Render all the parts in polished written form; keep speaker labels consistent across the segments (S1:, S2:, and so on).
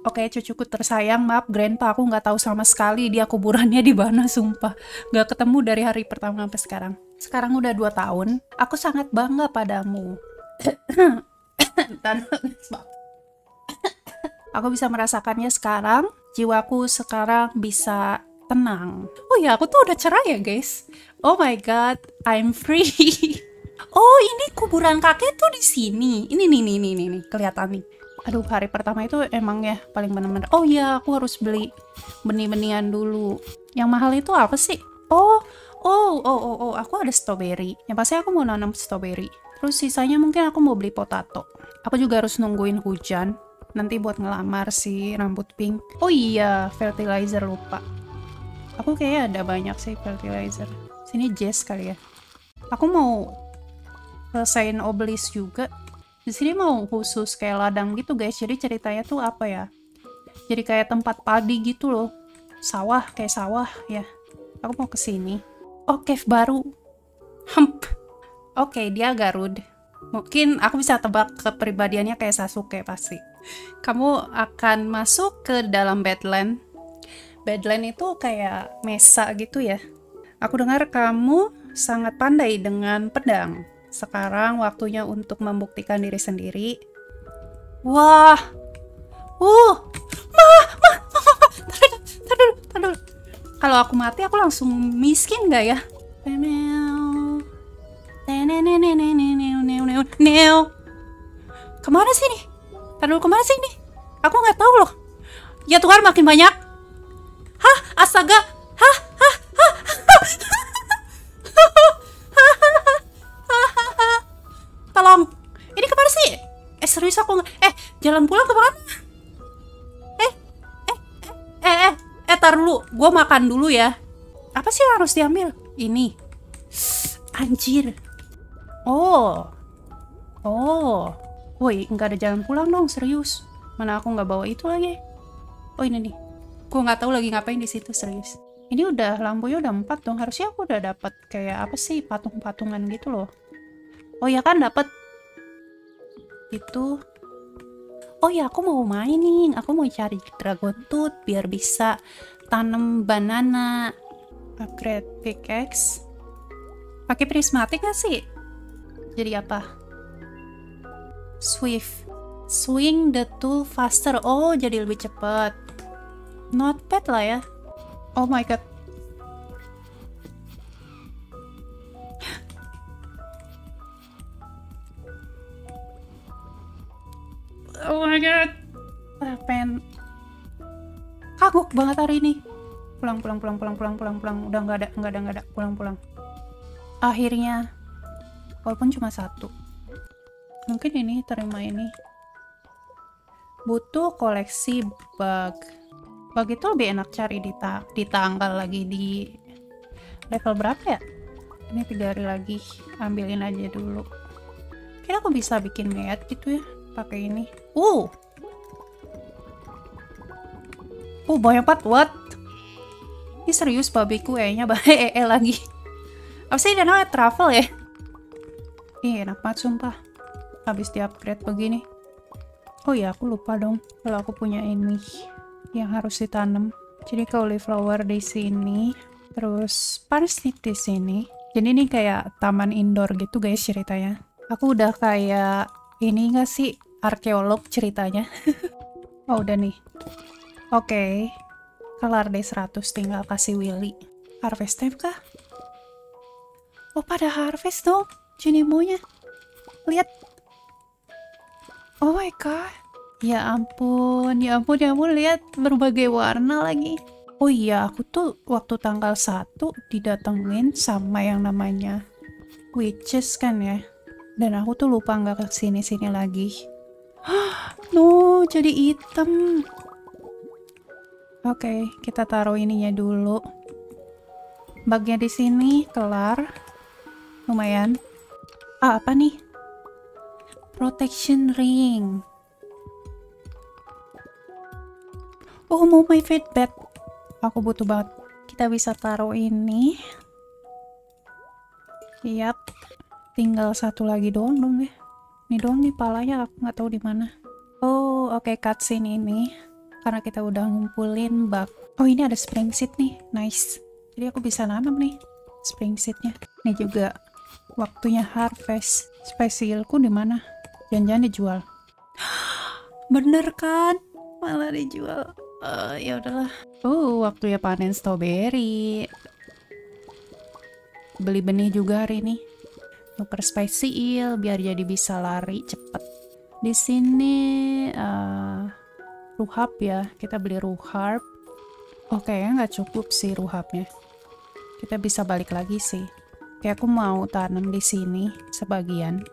S1: Oke, cucuku tersayang, maaf Grandpa, aku nggak tahu sama sekali dia kuburannya di mana, sumpah. Nggak ketemu dari hari pertama sampai sekarang. Sekarang udah 2 tahun, aku sangat bangga padamu. Aku bisa merasakannya sekarang, jiwaku sekarang bisa tenang. Oh ya, aku tuh udah cerai ya guys. Oh my god, I'm free. Oh, ini kuburan kakek tuh di sini. Ini nih, kelihatan nih. Aduh, hari pertama itu emang ya paling bener-bener. Oh iya, aku harus beli benih-benihan dulu. Yang mahal itu apa sih? Aku ada strawberry. Yang pasti aku mau nanam strawberry. Terus sisanya mungkin aku mau beli potato. Aku juga harus nungguin hujan. Nanti buat ngelamar si rambut pink. Oh iya, fertilizer lupa. Aku kayaknya ada banyak sih fertilizer. Sini Jess kali ya. Aku mau selesaiin obelisk juga. Di sini mau khusus kayak ladang gitu guys. Jadi ceritanya tuh apa ya? Jadi kayak tempat padi gitu loh. Sawah, kayak sawah ya. Aku mau ke sini. Oh, cave baru. Hump. Oke, dia Garud. Mungkin aku bisa tebak kepribadiannya kayak Sasuke pasti. Kamu akan masuk ke dalam Badland. Badland itu kayak mesa gitu ya. Aku dengar kamu sangat pandai dengan pedang. Sekarang waktunya untuk membuktikan diri sendiri. Wah. Tar dulu. Kalau aku mati aku langsung miskin gak ya? Kemana sih nih? Tar dulu, kemana sih nih? Aku nggak tahu loh. Ya Tuhan, makin banyak. Hah? Astaga. Hah? Tolong. Ini kemana sih? Serius aku nggak. Jalan pulang kemana? Tar dulu. Gue makan dulu ya. Apa sih yang harus diambil? Ini. Anjir. Oh. Woi, nggak ada jalan pulang dong, serius. Mana aku nggak bawa itu lagi. Oh, ini nih. Gue nggak tahu lagi ngapain di situ, serius. Ini udah lampunya udah 4 dong. Harusnya aku udah dapat kayak apa sih, patung-patungan gitu loh. Oh ya kan, dapat itu. Oh ya, aku mau mining. Aku mau cari dragon tooth biar bisa tanam banana. Upgrade pickaxe. Pakai prismatic gak sih? Jadi apa? Swift. Swing the tool faster. Oh, jadi lebih cepat. Not bad lah ya. Oh my god. Oh my god. Kagok banget hari ini. Pulang. Udah nggak ada. Pulang. Akhirnya. Walaupun cuma 1. Mungkin ini, terima ini. Butuh koleksi bug. Bug itu lebih enak cari di tanggal lagi di level berapa ya? Ini 3 hari lagi. Ambilin aja dulu. Kira aku bisa bikin meat gitu ya pakai ini. Banyak banget. What? Ini serius babiku kayaknya lagi. Apa sih dia namanya, travel ya? Enak banget sumpah. Habis di upgrade begini. Oh ya, aku lupa dong kalau aku punya ini yang harus ditanam. Jadi cauliflower di sini, terus parsnip di sini. Jadi ini kayak taman indoor gitu guys ceritanya. Aku udah kayak ini gak sih, arkeolog ceritanya. Oh udah nih. Oke. Kelar deh 100, tinggal kasih Willy. Harvest time kah? Oh pada harvest dong Junimonya. Lihat. Oh my god. Ya ampun, lihat berbagai warna lagi. Oh iya, aku tuh waktu tanggal 1 didatengin sama yang namanya witches kan ya. Dan aku tuh lupa nggak kesini-sini lagi. No, jadi hitam. Oke, kita taruh ininya dulu. Bugnya di sini kelar. Lumayan. Apa nih? Protection ring. Oh, mau my feedback. Aku butuh banget. Kita bisa taruh ini. Yap. Tinggal 1 lagi doang dong ya. Ini doang nih palanya, aku nggak tahu di mana. Oh, oke, cutscene ini. karena kita udah ngumpulin bak. Oh, ini ada spring seed nih, nice. Jadi aku bisa nanam nih spring seednya. Ini juga waktunya harvest. Spesialku di mana? Jangan-jangan dijual. Bener kan? Malah dijual. Ya udahlah. Waktunya panen strawberry. Beli benih juga hari ini. Nuker spicy eel biar jadi bisa lari cepet. Di sini ruhab ya. Kita beli ruhab. Oke, nggak cukup sih ruhabnya. Kita bisa balik lagi sih. Kayak aku mau tanam di sini sebagian.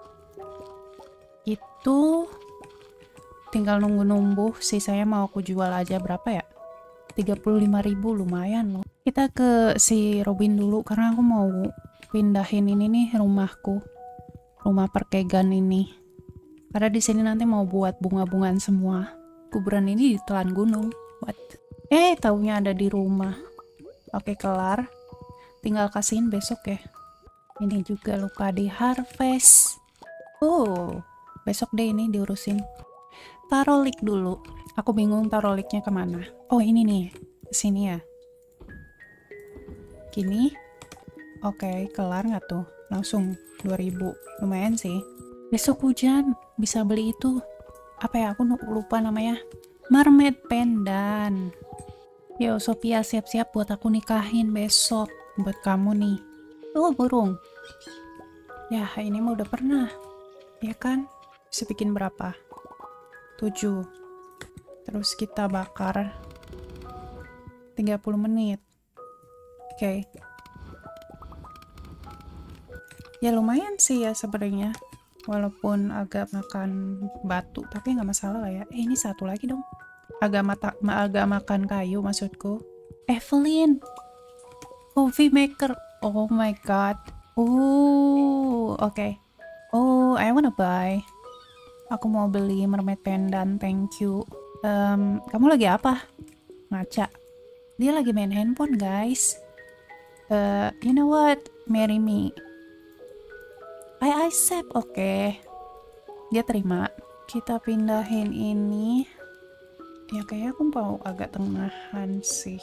S1: Itu tinggal nunggu numbuh, sisanya mau aku jual aja. Berapa ya? 35.000, lumayan loh. Kita ke si Robin dulu karena aku mau pindahin ini nih rumahku. Rumah perkegan ini. Karena di sini nanti mau buat bunga-bungaan semua. Kuburan ini ditelan gunung. What? Taunya ada di rumah. Oke, kelar. Tinggal kasihin besok ya. Ini juga lupa di harvest. Besok deh ini diurusin. Taruh leak dulu. Aku bingung taruh leaknya kemana. Oh, ini nih. Kesini ya. Gini. Oke, kelar nggak tuh? Langsung 2000. Lumayan sih. Besok hujan. Bisa beli itu. Apa ya? Aku lupa namanya. Mermaid pendant. Yo, Sophia siap-siap buat aku nikahin besok. Buat kamu nih. Burung. Ya, ini mah udah pernah. Ya kan? Bisa bikin berapa? 7. Terus kita bakar 30 menit. Oke. Ya lumayan sih ya sebenarnya. Walaupun agak makan batu, tapi nggak masalah lah ya. Ini satu lagi dong. Agak makan kayu maksudku. Evelyn. Coffee maker. Oh my god. Oke. I wanna buy. Aku mau beli mermaid pendant, thank you. Kamu lagi apa? Ngaca. Dia lagi main handphone, guys. You know what? Marry me. I accept, oke. Dia terima. Kita pindahin ini. Ya kayaknya aku mau agak tengahan sih.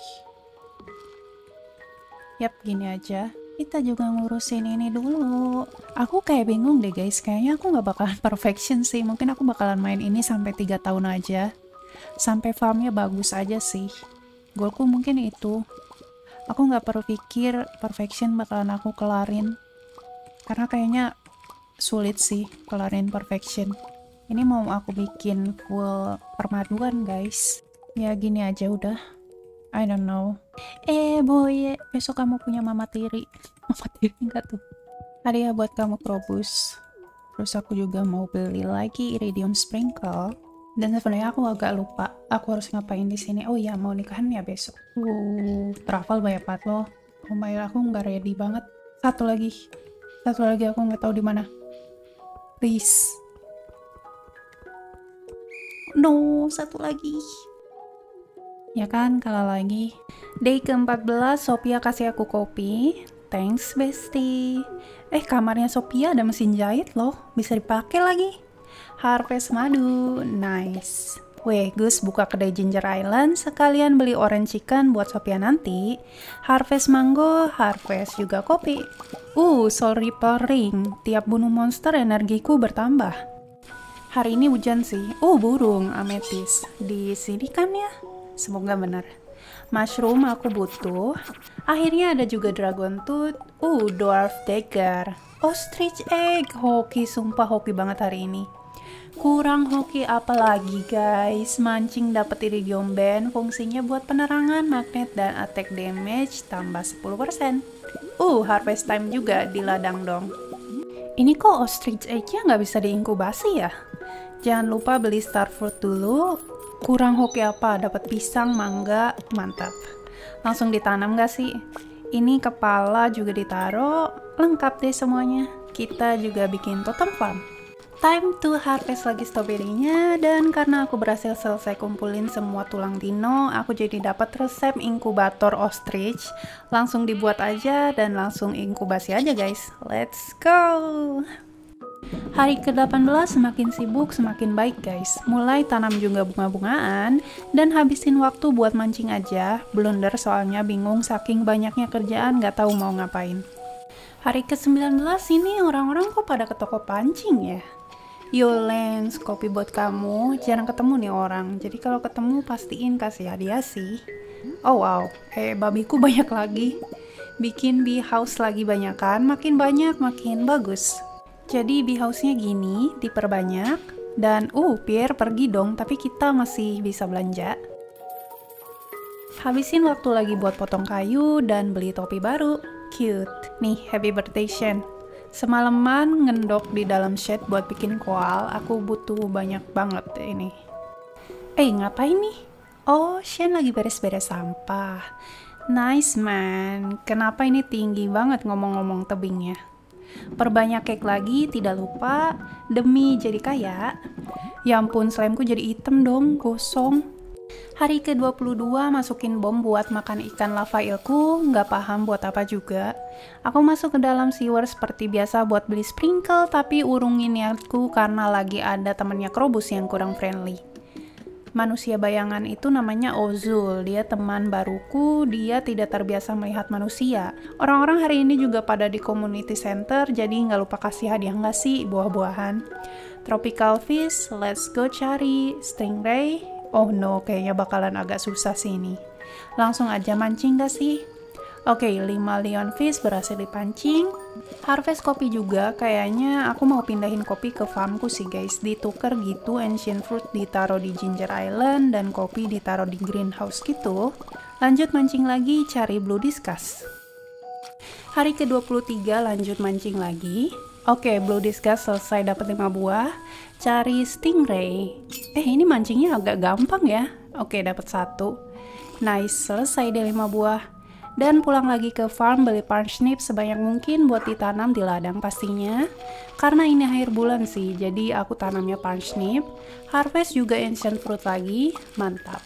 S1: Yap, gini aja. Kita juga ngurusin ini dulu. Aku kayak bingung deh guys. Kayaknya aku nggak bakalan perfection sih. Mungkin aku bakalan main ini sampai 3 tahun aja. Sampai farmnya bagus aja sih. Goalku mungkin itu. Aku nggak perlu pikir perfection bakalan aku kelarin. Karena kayaknya sulit sih kelarin perfection. Ini mau aku bikin full permaduan guys. Ya gini aja udah. I don't know. Boy, besok kamu punya mama tiri. Mama tiri enggak tuh? Hadiah buat kamu Krobus. Terus aku juga mau beli lagi iridium sprinkle. Dan sebenarnya aku agak lupa aku harus ngapain di sini. Oh iya, mau nikahan ya besok. Travel banyak banget loh. Oh my god, aku nggak ready banget. Satu lagi aku nggak tahu di mana. Please. No, satu lagi. Ya kan, kalah lagi. Day ke-14, Sophia kasih aku kopi. Thanks, bestie. Kamarnya Sophia ada mesin jahit loh. Bisa dipakai lagi. Harvest madu. Nice. Gus buka kedai Ginger Island. Sekalian beli orange chicken buat Sophia nanti. Harvest mango, harvest juga kopi. Soul Reaper ring. Tiap bunuh monster energiku bertambah. Hari ini hujan sih. Burung ametis. Di sini kan ya? Semoga benar. Mushroom aku butuh. Akhirnya ada juga dragon tooth. Dwarf dagger. Ostrich egg. Hoki, sumpah hoki banget hari ini. Kurang hoki apa lagi guys. Mancing dapat iridium band. Fungsinya buat penerangan, magnet, dan attack damage tambah 10%. Harvest time juga di ladang dong. Ini kok ostrich egg-nya nggak bisa diinkubasi ya? Jangan lupa beli star fruit dulu. Kurang hoki apa? Dapat pisang, mangga, mantap. Langsung ditanam gak sih? Ini kepala juga ditaruh, lengkap deh semuanya. Kita juga bikin totem farm. Time to harvest lagi stroberinya, dan karena aku berhasil selesai kumpulin semua tulang dino, aku jadi dapat resep inkubator ostrich. Langsung dibuat aja dan langsung inkubasi aja guys. Let's go! Hari ke-18 semakin sibuk semakin baik guys. Mulai tanam juga bunga-bungaan dan habisin waktu buat mancing aja. Blunder soalnya bingung saking banyaknya kerjaan gak tahu mau ngapain. Hari ke-19 ini orang-orang kok pada ke toko pancing ya? Yo Lens, kopi buat kamu. Jarang ketemu nih orang. Jadi kalau ketemu pastiin kasih hadiah sih. Oh wow, babiku banyak lagi. Bikin bee house lagi banyakan, makin banyak makin bagus. Jadi bee house-nya gini, diperbanyak. Dan Pierre pergi dong, tapi kita masih bisa belanja. Habisin waktu lagi buat potong kayu dan beli topi baru. Cute. Nih, happy birthday Shen. Semalaman ngendok di dalam shed buat bikin koal, aku butuh banyak banget ini. Ngapain nih? Oh, Shen lagi beres-beres sampah. Nice man. Kenapa ini tinggi banget ngomong-ngomong tebingnya? Perbanyak cake lagi, tidak lupa, demi jadi kaya. Ya ampun, slimeku jadi hitam dong, gosong. Hari ke-22 masukin bom buat makan ikan lava ilku, nggak paham buat apa juga. Aku masuk ke dalam sewer seperti biasa buat beli sprinkle, tapi urungin niatku karena lagi ada temennya Krobus yang kurang friendly. Manusia bayangan itu namanya Ozul, dia teman baruku, dia tidak terbiasa melihat manusia. Orang-orang hari ini juga pada di community center, jadi nggak lupa kasih hadiah nggak sih, buah-buahan. Tropical fish, let's go cari. Stingray, oh no, kayaknya bakalan agak susah sih ini. Langsung aja mancing nggak sih? Oke, 5 lionfish berhasil dipancing. Harvest kopi juga, kayaknya aku mau pindahin kopi ke farmku sih guys. Dituker gitu, ancient fruit ditaruh di Ginger Island dan kopi ditaruh di greenhouse gitu. Lanjut mancing lagi, cari blue discuss. Hari ke-23 lanjut mancing lagi. Oke, blue discuss selesai dapat 5 buah. Cari stingray. Ini mancingnya agak gampang ya. Oke, dapat 1. Nice, selesai deh 5 buah. Dan pulang lagi ke farm beli parsnip sebanyak mungkin buat ditanam di ladang pastinya. Karena ini akhir bulan sih, jadi aku tanamnya parsnip. Harvest juga ancient fruit lagi, mantap.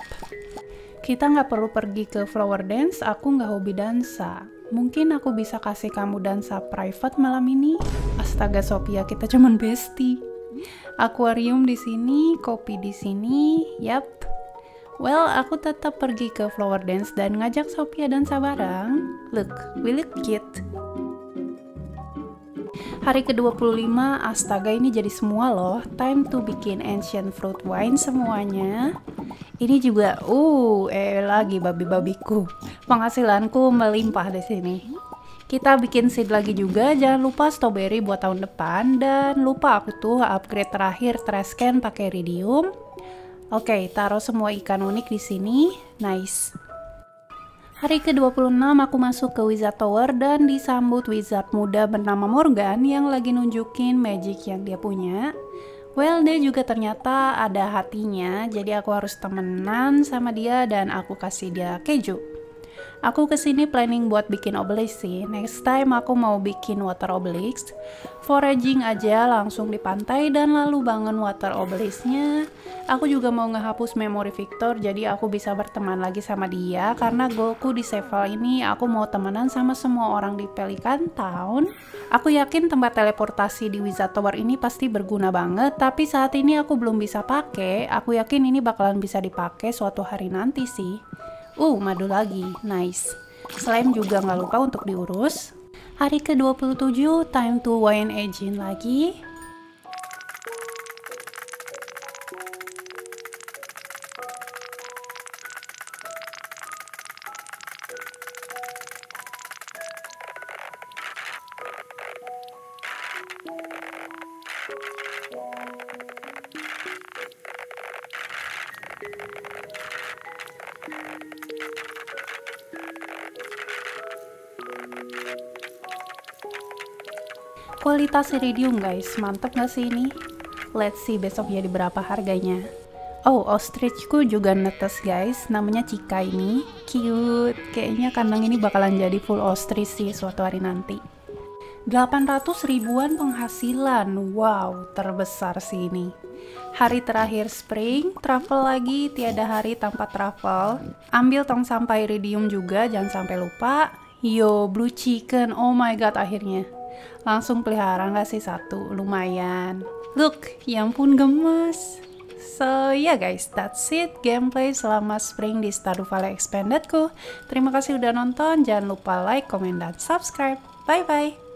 S1: Kita nggak perlu pergi ke flower dance, aku nggak hobi dansa. Mungkin aku bisa kasih kamu dansa private malam ini. Astaga Sophia, kita cuman bestie. Akuarium di sini, kopi di sini, yap. Well, aku tetap pergi ke flower dance dan ngajak Sophia dansa bareng. Look, we look cute. Hari ke-25, astaga ini jadi semua loh. Time to bikin ancient fruit wine semuanya. Ini juga, lagi babi-babiku. Penghasilanku melimpah di sini. Kita bikin seed lagi juga, jangan lupa strawberry buat tahun depan. Dan lupa aku tuh upgrade terakhir trash can pakai iridium. Oke, taruh semua ikan unik di sini. Nice. Hari ke-26 aku masuk ke Wizard Tower dan disambut wizard muda bernama Morgan yang lagi nunjukin magic yang dia punya. Well, dia juga ternyata ada hatinya, jadi aku harus temenan sama dia dan aku kasih dia keju. Aku kesini planning buat bikin obelisk sih. Next time aku mau bikin water obelisk. Foraging aja langsung di pantai dan lalu bangun water obelisknya. Aku juga mau ngehapus memori Victor jadi aku bisa berteman lagi sama dia. Karena goalku di save file ini aku mau temenan sama semua orang di Pelican Town. Aku yakin tempat teleportasi di Wizard Tower ini pasti berguna banget. Tapi saat ini aku belum bisa pakai. Aku yakin ini bakalan bisa dipakai suatu hari nanti sih. Madu lagi, nice. Slime juga nggak lupa untuk diurus. Hari ke-27, time to wine aging lagi. Kualitas iridium guys, mantep gak sih ini? Let's see besok jadi berapa harganya. Ostrichku juga netes guys, namanya Cika ini. Cute, kayaknya kandang ini bakalan jadi full ostrich sih suatu hari nanti. 800 ribuan penghasilan, wow terbesar sih ini. Hari terakhir spring, travel lagi, tiada hari tanpa travel. Ambil tong sampah iridium juga, jangan sampai lupa. Yo, blue chicken, oh my god akhirnya. Langsung pelihara nggak sih satu? Lumayan. Look, ya ampun gemes. So yeah guys, that's it gameplay selama spring di Stardew Valley Expanded ku. Terima kasih udah nonton, jangan lupa like, comment, dan subscribe. Bye bye.